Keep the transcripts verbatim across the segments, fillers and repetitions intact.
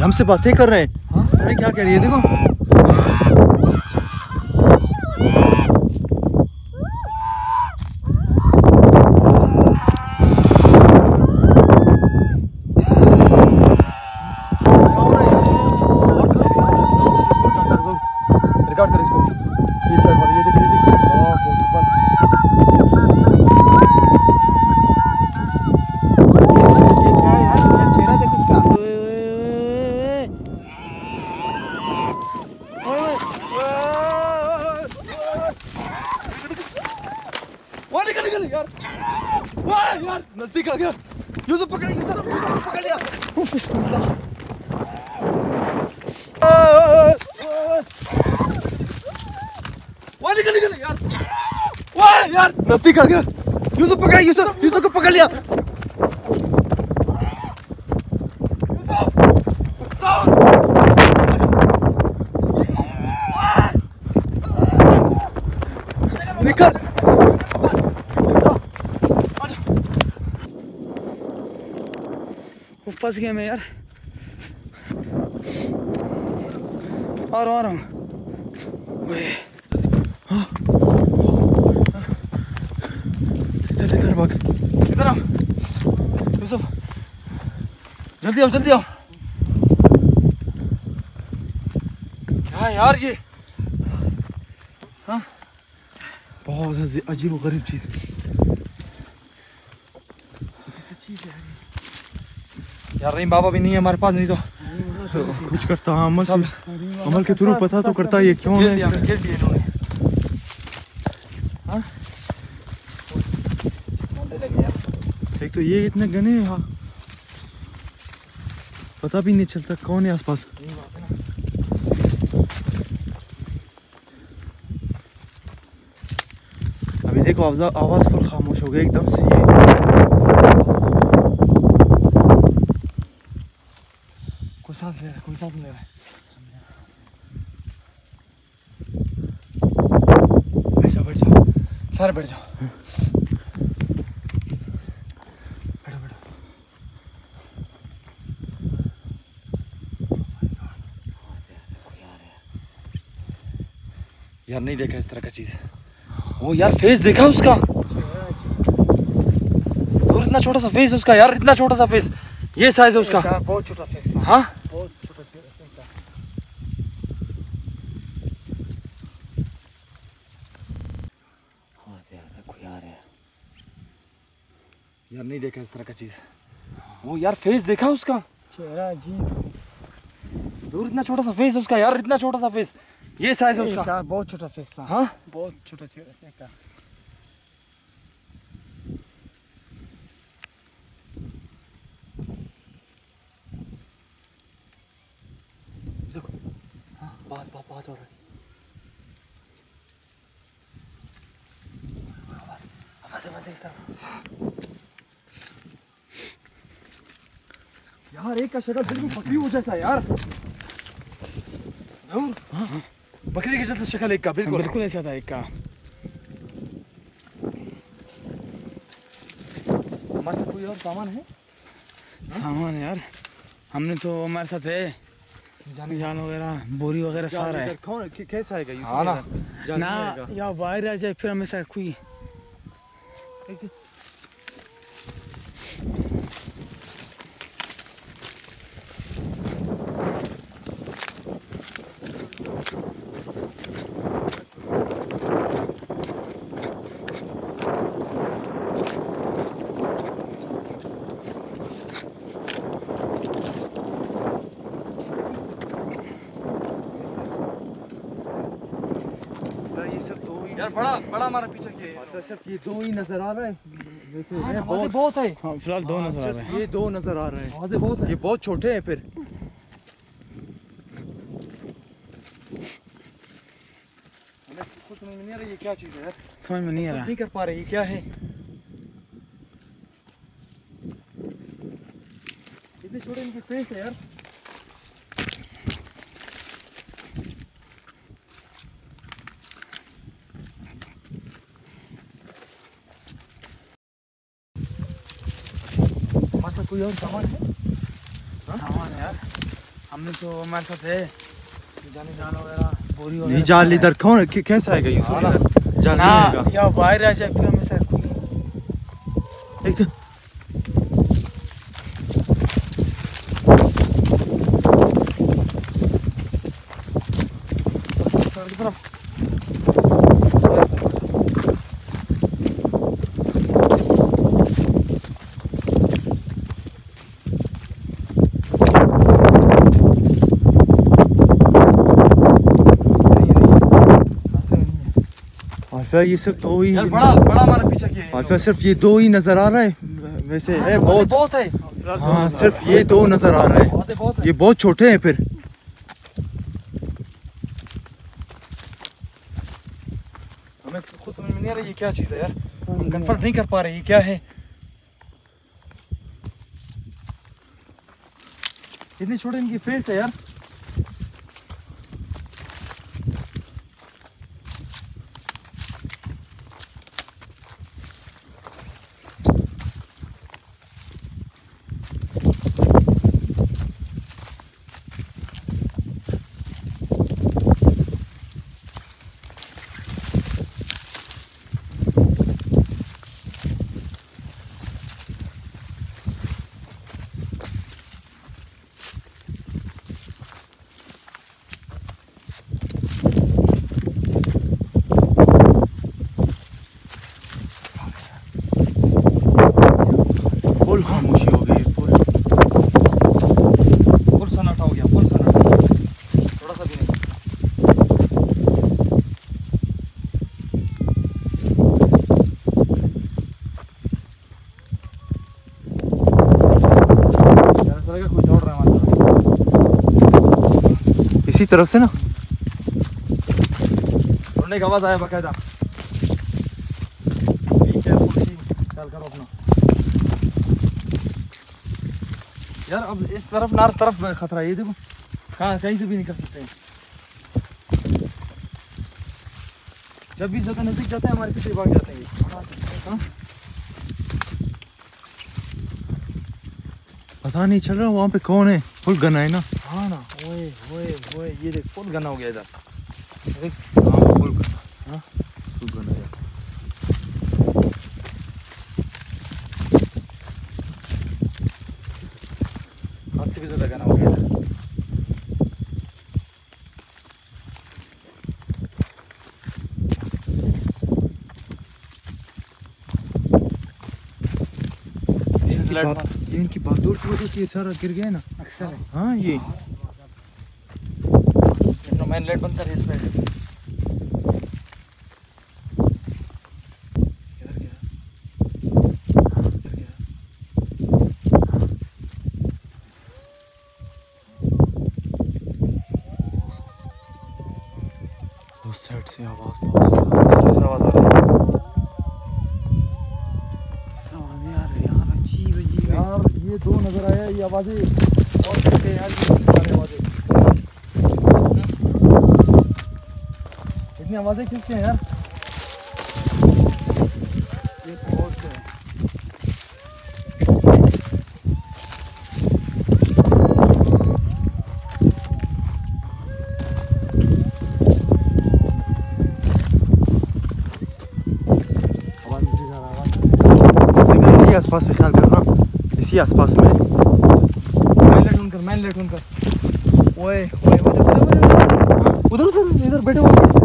हमसे बातें कर रहे हैं। हाँ अरे क्या कह रही है देखो। रिकॉर्ड कर इसको। ये साइड वाला ये देख ये देख। हाँ बहुत ऊपर। ये क्या है यार? ये चेहरा देख उसका। वो निकल निकल यार। वाह यार नजदीक आ गया। यूसुफ पकड़ यूसुफ पकड़ लिया। बिस्मिल्लाह। वाह निकल निकल यार। वाह यार नजदीक आ गया। यूसुफ पकड़ा यूसुफ यूसुफ को पकड़ लिया। निकल फंस गया मैं यार। आ रहा हूँ इधर इधर भाग इधर आओ यूसुफ जल्दी आओ जल्दी आओ। क्या यार ये हाँ बहुत अजीब गरीब चीज ऐसा चीज है यार। रहीम बाबा भी नहीं है हमारे पास, नहीं तो कुछ करता हाँ अमल सब अमल के थ्रू पता तो करता ये क्यों है। हाँ एक तो ये इतने घने हाँ पता भी नहीं चलता कौन है आसपास। अभी देखो आवाज फुल खामोश हो गई एकदम से। ये कोई सांस ले रहा है कोई सांस ले रहा है। बैठ जाओ बैठ जाओ सारे बैठ जाओ। बैठो बैठो यार नहीं देखा इस तरह का चीज। वो यार फेस देखा उसका और इतना छोटा सा फेस उसका यार। इतना छोटा सा फेस ये साइज है उसका। बहुत छोटा फेस। हाँ बहुत छोटा छोटा। हाँ यार कोई आ रहा है यार। नहीं देखा इस तरह का चीज। वो यार फेस देखा उसका चेहरा अजीब। दूर इतना छोटा सा फेस उसका यार। इतना छोटा सा फेस ये साइज है उसका। बहुत छोटा फेस था। हाँ बहुत छोटा चेहरा का। देखो हाँ बात बात बात हो रही है। आवाज आवाज इस तरह यार। एक का शक्ल बिल्कुल बकरी हो जैसा यार। जरूर हाँ बकरी की जैसा शक्ल एक का बिल्कुल बिल्कुल ऐसा था एक का। हमारे साथ कोई और सामान है? सामान यार हमने तो हमारे साथ है जान वगैरह बोरी वगैरह सारा है। कौन कैसा है? हाँ ना ना या बाहर आ जाए फिर हमेशा कोई यार बड़ा बड़ा हमारा पीछे के तो सिर्फ ये दो ही नजर आ रहा है वैसे। हाँ, है बहुत बहुत है। हाँ फिलहाल दो नजर आ रहे हैं। ये दो नजर आ रहे हैं। आवाज़ें बहुत है। ये बहुत छोटे हैं फिर। हमें कुछ समझ में नहीं आ रहा ये क्या चीज़ है यार। समझ में नहीं आ रहा नहीं कर पा रहे ये क्या है। इतने छोटे इनके फेस है यार। कोई और सामान है? सामान है यार हमने तो हमारे साथ है जाने जान वगैरह बोरी वगैरह। नहीं जाल इधर कौन कैसा आएगा ये जाल ना या बाहर आ जाए हमें शायद एक ये सिर्फ दो ही यार बड़ा बड़ा हमारा पीछे किया है। अल्फा सिर्फ ये दो ही नजर आ रहा है वैसे है बहुत बहुत है। हाँ सिर्फ ये दो नजर आ रहा है, ये बहुत छोटे हैं फिर। हमें खुद समझ में नहीं आ रहा ये क्या चीज़ है यार, हम कंफर्म नहीं कर पा रहे ये क्या है। इतने छोटे इनकी फेस है यार। फुल खामोशी हो गई, फुल फुल सन्नाटा हो गया, फुल सन्नाटा थोड़ा सा भी नहीं। ऐसा लगा कोई दौड़ रहा है हमारे तरफ। इसी तरफ से ना दौड़ने की आवाज आया बकायदा। ख्याल करो अपना यार। अब इस तरफ नार तरफ खतरा है, ये देखो कहाँ कहीं से भी नहीं कर सकते हैं। जब भी ज्यादा नजदीक जाते हैं हमारे पीछे भाग जाते हैं ये। हाँ? पता नहीं चल रहा वहाँ पे कौन है। फुल गना है ना। हाँ ना, ओए ओए ओए ये देख फुल गना हो गया इधर। देख हाँ फुल गना, हाँ फुल गना है। हाथ से भी ज्यादा गना हो गया इधर। बात, ये इनकी बागडोर की वजह से ये सारा गिर गया है ना अक्सर है। हाँ ये अपना मेन लाइट बंद कर इस पे। इधर गया, इधर गया। उस साइड से आवाज बहुत आवाज आ रही है। यार ये दो नजर आया ये आवाजें और कहते हैं यार ये सारे आवाजें इतनी आवाजें किससे हैं यार। ये बहुत है। आवाज इसी जा रहा आवाज इसी आसपास से ख्याल करना, इसी आसपास में। मैन लेट उनकर मैन लेट उनकर ओए ओए उधर उधर इधर बैठे हुए हैं।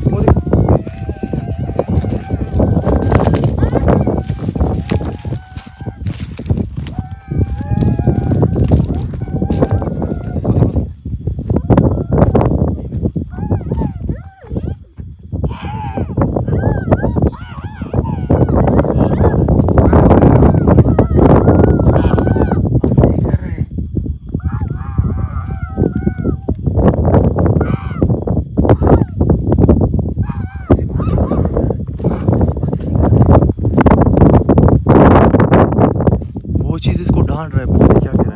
चीज इसको ढांढ रहा है, पता नहीं क्या कह रहा है।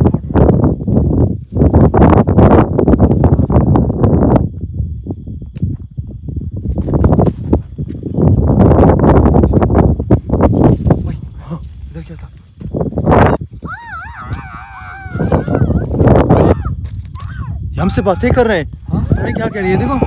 हाँ, इधर क्या था? हमसे बातें कर रहे हैं। हाँ अरे क्या कह रही है देखो।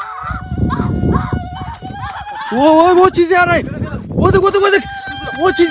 वो वो वो चीजें आ रही, वो देख वो देख वो देख वो चीज